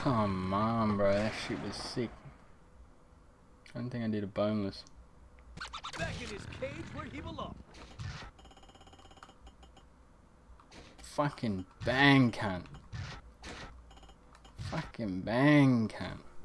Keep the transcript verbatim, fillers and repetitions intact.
Come on, bro. That shit was sick. I don't think I did a boneless. Back in his cage where he belongs. Fucking bang, cunt. Fucking bang, cunt.